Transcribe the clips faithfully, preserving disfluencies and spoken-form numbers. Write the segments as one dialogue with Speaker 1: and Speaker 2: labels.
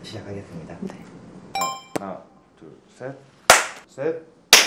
Speaker 1: 시작하겠습니다.
Speaker 2: 네.
Speaker 3: 하나, 둘, 셋, 셋.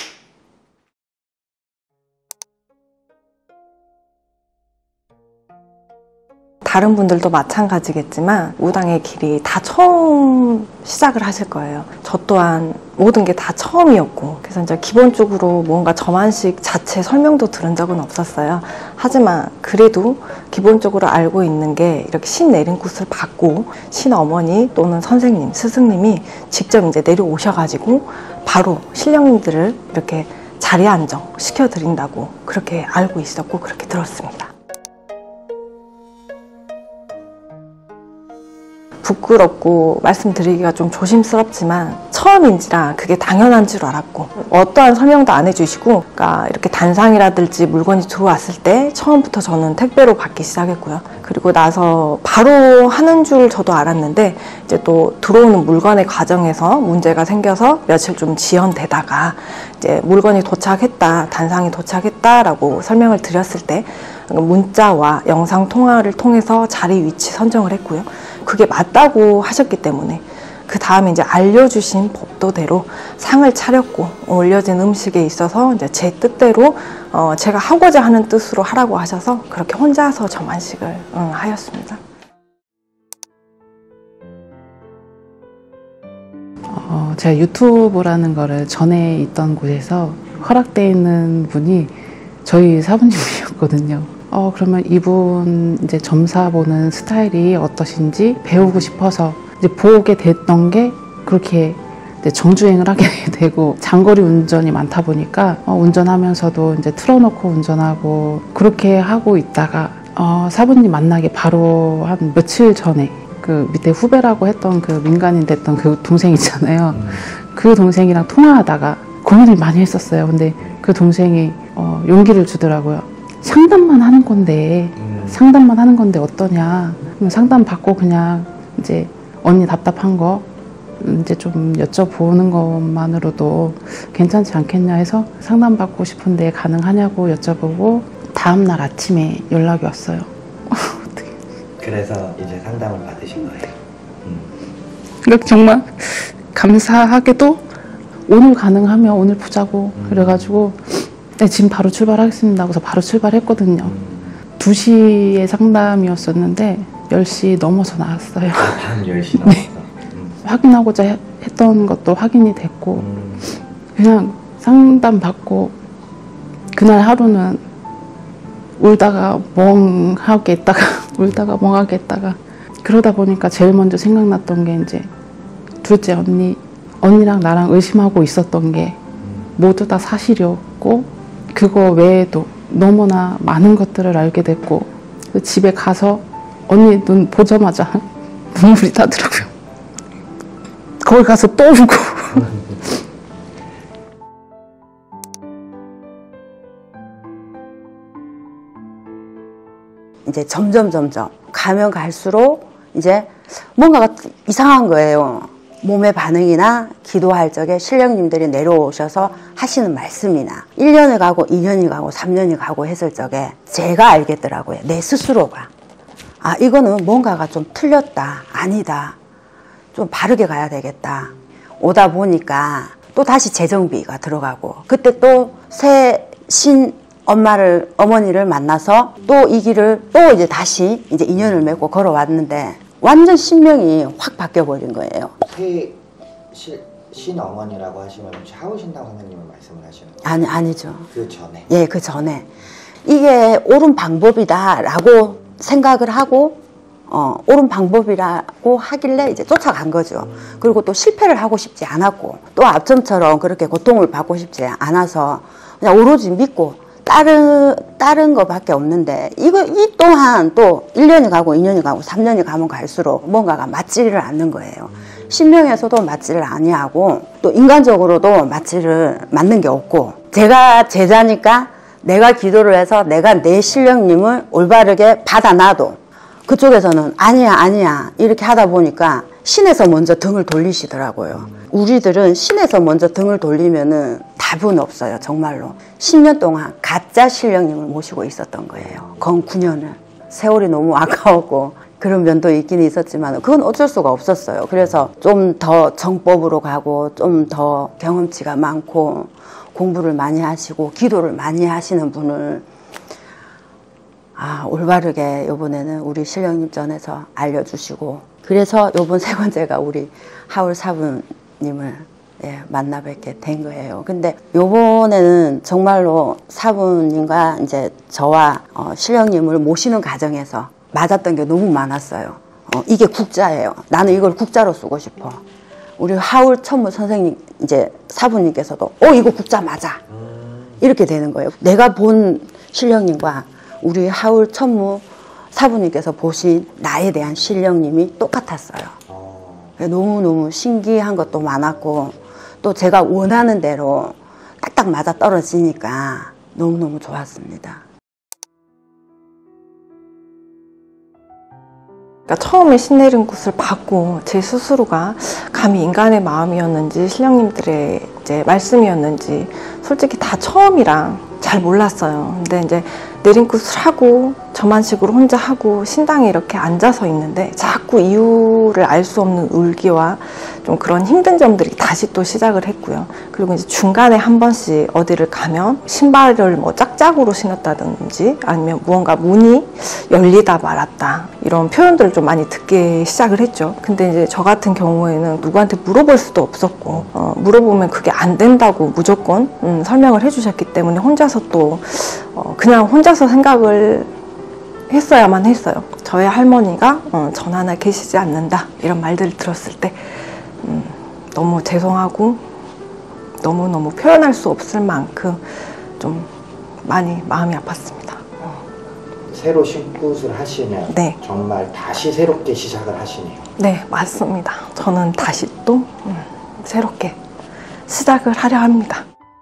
Speaker 2: 다른 분들도 마찬가지겠지만 무당의 길이 다 처음 시작을 하실 거예요. 저 또한 모든 게 다 처음이었고, 그래서 이제 기본적으로 뭔가 점안식 자체 설명도 들은 적은 없었어요. 하지만 그래도 기본적으로 알고 있는 게 이렇게 신 내린 곳을 받고 신 어머니 또는 선생님, 스승님이 직접 이제 내려오셔가지고 바로 신령님들을 이렇게 자리에 안정 시켜드린다고 그렇게 알고 있었고 그렇게 들었습니다. 부끄럽고 말씀드리기가 좀 조심스럽지만 처음인지라 그게 당연한 줄 알았고, 어떠한 설명도 안 해주시고, 그러니까 이렇게 단상이라든지 물건이 들어왔을 때 처음부터 저는 택배로 받기 시작했고요. 그리고 나서 바로 하는 줄 저도 알았는데, 이제 또 들어오는 물건의 과정에서 문제가 생겨서 며칠 좀 지연되다가 이제 물건이 도착했다, 단상이 도착했다라고 설명을 드렸을 때 문자와 영상 통화를 통해서 자리 위치 선정을 했고요. 그게 맞다고 하셨기 때문에 그 다음에 이제 알려주신 법도대로 상을 차렸고, 올려진 음식에 있어서 이제 제 뜻대로 어 제가 하고자 하는 뜻으로 하라고 하셔서 그렇게 혼자서 점안식을 음, 하였습니다.
Speaker 4: 어, 제가 유튜브라는 거를 전에 있던 곳에서 허락되어 있는 분이 저희 사부님이었거든요. 어, 그러면 이분 이제 점사 보는 스타일이 어떠신지 배우고 싶어서 이제 보게 됐던 게, 그렇게 이제 정주행을 하게 되고, 장거리 운전이 많다 보니까 어, 운전하면서도 이제 틀어놓고 운전하고 그렇게 하고 있다가 어, 사부님 만나기 바로 한 며칠 전에 그 밑에 후배라고 했던 그 민간인 됐던 그 동생 있잖아요. 음. 그 동생이랑 통화하다가 고민을 많이 했었어요. 근데 그 동생이 어, 용기를 주더라고요. 상담만 하는 건데 음. 상담만 하는 건데 어떠냐, 상담 받고 그냥 이제 언니 답답한 거 이제 좀 여쭤보는 것만으로도 괜찮지 않겠냐 해서 상담 받고 싶은데 가능하냐고 여쭤보고 다음날 아침에 연락이 왔어요. 어떡해.
Speaker 1: 그래서 이제 상담을 받으신 거예요? 음.
Speaker 4: 그러니까 정말 감사하게도 오늘 가능하면 오늘 보자고 음. 그래가지고 네, 지금 바로 출발하겠습니다 하고서 바로 출발했거든요. 음. 두 시에 상담이었었는데 열 시 넘어서 나왔어요.
Speaker 1: 아, 밤 열 시 넘어서?
Speaker 4: 네. 음. 확인하고자 해, 했던 것도 확인이 됐고 음. 그냥 상담 받고 그날 하루는 울다가 멍하게 있다가 울다가 멍하게 있다가 그러다 보니까 제일 먼저 생각났던 게 이제 둘째 언니 언니랑 나랑 의심하고 있었던 게 모두 다 사실이었고, 그거 외에도 너무나 많은 것들을 알게 됐고, 집에 가서 언니 눈 보자마자 눈물이 나더라고요. 거기 가서 또 울고.
Speaker 5: 이제 점점 점점 가면 갈수록 이제 뭔가가 이상한 거예요. 몸의 반응이나 기도할 적에 신령님들이 내려오셔서 하시는 말씀이나 일 년이 가고 이 년이 가고 삼 년이 가고 했을 적에 제가 알겠더라고요. 내 스스로가. 아, 이거는 뭔가가 좀 틀렸다. 아니다. 좀 바르게 가야 되겠다. 오다 보니까 또 다시 재정비가 들어가고, 그때 또 새 신 엄마를, 어머니를 만나서 또 이 길을 또 이제 다시 이제 인연을 맺고 걸어왔는데 완전 신명이 확 바뀌어버린 거예요.
Speaker 1: 새 시, 신어머니라고 하시면 혹시 하우신당 선생님을 말씀을 하시는 거예요?
Speaker 5: 아니, 아니죠.
Speaker 1: 그 전에?
Speaker 5: 예, 그 전에. 이게 옳은 방법이다 라고 생각을 하고 어, 옳은 방법이라고 하길래 이제 쫓아간 거죠. 음. 그리고 또 실패를 하고 싶지 않았고, 또 앞전처럼 그렇게 고통을 받고 싶지 않아서 그냥 오로지 믿고 다른, 다른 거밖에 없는데, 이거, 이 또한 또 일 년이 가고 이 년이 가고 삼 년이 가면 갈수록 뭔가가 맞지를 않는 거예요. 신명에서도 맞지를 아니하고, 또 인간적으로도 맞지를, 맞는 게 없고, 제가 제자니까 내가 기도를 해서 내가 내 신령님을 올바르게 받아놔도 그쪽에서는 아니야, 아니야, 이렇게 하다 보니까 신에서 먼저 등을 돌리시더라고요. 우리들은 신에서 먼저 등을 돌리면은 답은 없어요. 정말로 십 년 동안 가짜 신령님을 모시고 있었던 거예요. 건 구 년을. 세월이 너무 아까웠고 그런 면도 있긴 있었지만 그건 어쩔 수가 없었어요. 그래서 좀 더 정법으로 가고 좀 더 경험치가 많고 공부를 많이 하시고 기도를 많이 하시는 분을 아, 올바르게 이번에는 우리 신령님 전에서 알려주시고 그래서 이번 세 번째가 우리 하울 사부님을 예, 만나 뵙게 된 거예요. 근데 요번에는 정말로 사부님과 이제 저와 어, 신령님을 모시는 과정에서 맞았던 게 너무 많았어요. 어, 이게 국자예요. 나는 이걸 국자로 쓰고 싶어. 우리 하울 천무 선생님 이제 사부님께서도 어 이거 국자 맞아. 이렇게 되는 거예요. 내가 본 신령님과 우리 하울 천무 사부님께서 보신 나에 대한 신령님이 똑같았어요. 너무너무 신기한 것도 많았고 또 제가 원하는 대로 딱딱 맞아 떨어지니까 너무너무 좋았습니다.
Speaker 2: 그러니까 처음에 신내린 곳을 받고 제 스스로가 감히 인간의 마음이었는지 신령님들의 이제 말씀이었는지 솔직히 다 처음이라 잘 몰랐어요. 근데 이제 내린 곳을 하고 저만식으로 혼자 하고 신당에 이렇게 앉아서 있는데 자꾸 이유를 알 수 없는 울기와 좀 그런 힘든 점들이 다시 또 시작을 했고요. 그리고 이제 중간에 한 번씩 어디를 가면 신발을 뭐 짝짝으로 신었다든지 아니면 무언가 문이 열리다 말았다 이런 표현들을 좀 많이 듣기 시작을 했죠. 근데 이제 저 같은 경우에는 누구한테 물어볼 수도 없었고 어, 물어보면 그게 안 된다고 무조건 음, 설명을 해주셨기 때문에 혼자서 또 어, 그냥 혼자서 생각을 했어야만 했어요. 저의 할머니가 어, 전 하나 계시지 않는다 이런 말들을 들었을 때 음, 너무 죄송하고 너무너무 표현할 수 없을 만큼 좀 많이 마음이 아팠습니다.
Speaker 1: 새로 신굿을 하시면
Speaker 2: 네.
Speaker 1: 정말 다시 새롭게 시작을 하시네요.
Speaker 2: 네, 맞습니다. 저는 다시 또 음, 새롭게 시작을 하려 합니다.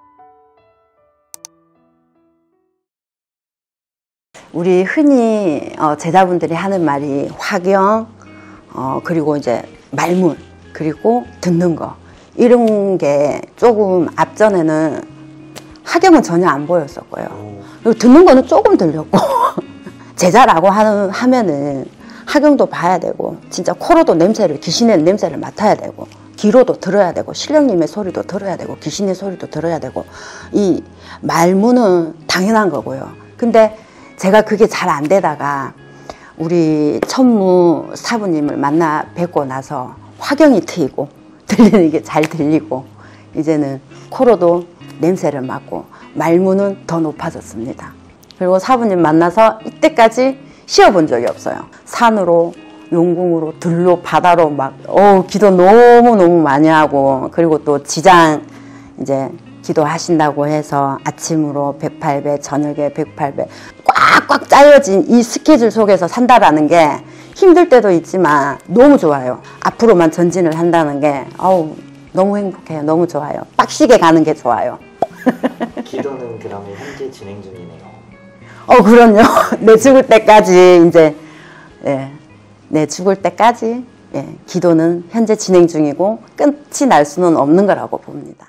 Speaker 5: 우리 흔히 어, 제자분들이 하는 말이 화경, 어, 그리고 이제 말문, 그리고 듣는 거 이런 게 조금 앞전에는 화경은 전혀 안 보였었고요. 그리고 듣는 거는 조금 들렸고 제자라고 하는, 하면은 화경도 봐야 되고 진짜 코로도 냄새를 귀신의 냄새를 맡아야 되고 귀로도 들어야 되고 신령님의 소리도 들어야 되고 귀신의 소리도 들어야 되고 이 말문은 당연한 거고요. 근데 제가 그게 잘 안 되다가 우리 천무 사부님을 만나 뵙고 나서 화경이 트이고 들리는 게 잘 들리고 이제는 코로도 냄새를 맡고 말문은 더 높아졌습니다. 그리고 사부님 만나서 이때까지 쉬어본 적이 없어요. 산으로 용궁으로 들로 바다로 막 어우 기도 너무너무 많이 하고 그리고 또 지장 이제 기도하신다고 해서 아침으로 백팔 배 저녁에 백팔 배 꽉꽉 짜여진 이 스케줄 속에서 산다라는 게 힘들 때도 있지만 너무 좋아요. 앞으로만 전진을 한다는 게 어우 너무 행복해요. 너무 좋아요. 빡시게 가는 게 좋아요.
Speaker 1: 기도는 그러면 현재 진행 중이네요.
Speaker 5: 어 그럼요. 내 죽을 때까지 이제 예, 내 죽을 때까지 예, 기도는 현재 진행 중이고 끝이 날 수는 없는 거라고 봅니다.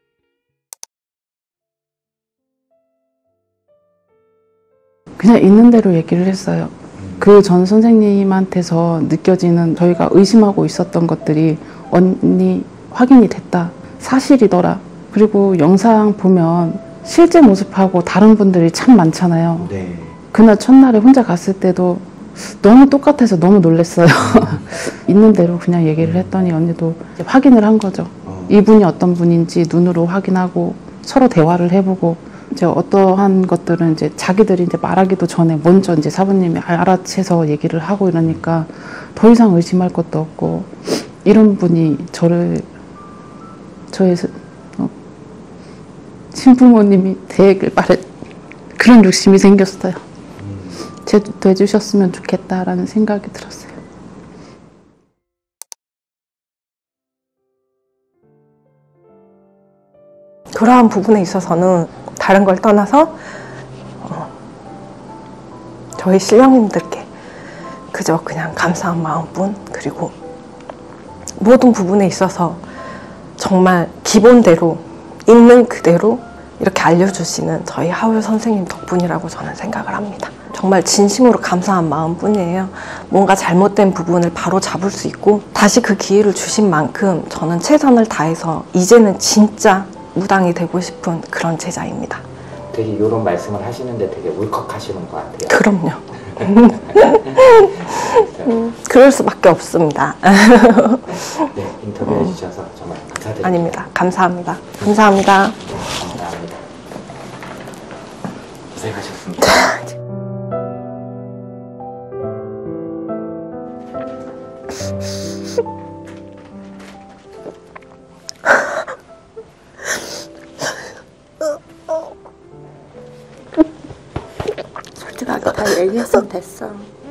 Speaker 4: 그냥 있는 대로 얘기를 했어요. 그 전 선생님한테서 느껴지는 저희가 의심하고 있었던 것들이 언니 확인이 됐다. 사실이더라. 그리고 영상 보면 실제 모습하고 다른 분들이 참 많잖아요.
Speaker 1: 네.
Speaker 4: 그날 첫날에 혼자 갔을 때도 너무 똑같아서 너무 놀랐어요. 있는 대로 그냥 얘기를 했더니 언니도 이제 확인을 한 거죠.
Speaker 1: 어.
Speaker 4: 이분이 어떤 분인지 눈으로 확인하고 서로 대화를 해보고 이제 어떠한 것들은 이제 자기들이 이제 말하기도 전에 먼저 이제 사부님이 알아채서 얘기를 하고 이러니까 더 이상 의심할 것도 없고 이런 분이 저를 저의 어, 친부모님이 되길 바래 그런 욕심이 생겼어요. 제 돼주셨으면 좋겠다라는 생각이 들었어요.
Speaker 2: 그러한 부분에 있어서는 다른 걸 떠나서 어, 저희 신령님들께 그저 그냥 감사한 마음뿐 그리고 모든 부분에 있어서 정말 기본대로 있는 그대로 이렇게 알려주시는 저희 하울 선생님 덕분이라고 저는 생각을 합니다. 정말 진심으로 감사한 마음뿐이에요. 뭔가 잘못된 부분을 바로 잡을 수 있고 다시 그 기회를 주신 만큼 저는 최선을 다해서 이제는 진짜 무당이 되고 싶은 그런 제자입니다.
Speaker 1: 되게 이런 말씀을 하시는데 되게 울컥하시는 것 같아요.
Speaker 2: 그럼요. 음, 그럴 수밖에 없습니다.
Speaker 1: 네, 인터뷰해 주셔서 정말 감사드립니다.
Speaker 2: 아닙니다. 감사합니다. 감사합니다.
Speaker 1: 감사합니다. 고생하셨습니다.
Speaker 5: 솔직하게 다 얘기했으면 됐어.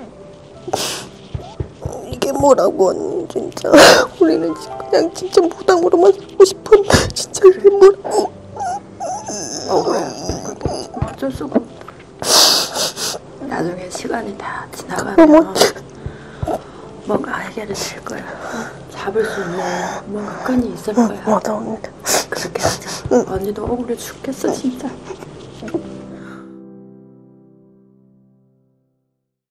Speaker 6: 이게 뭐라고 언니 진짜 우리는 그냥 진짜 무당으로만 살고 싶은데 진짜 이게 뭐라고.
Speaker 5: 억울해. 어쩔 수가 없다. 나중에 시간이 다 지나가면 뭔가 해결이 될 거야. 잡을 수 있는 뭔가 끈이 있을 거야.
Speaker 6: 맞아 언니.
Speaker 5: 그렇게 하자. 언니도 억울해 죽겠어 진짜.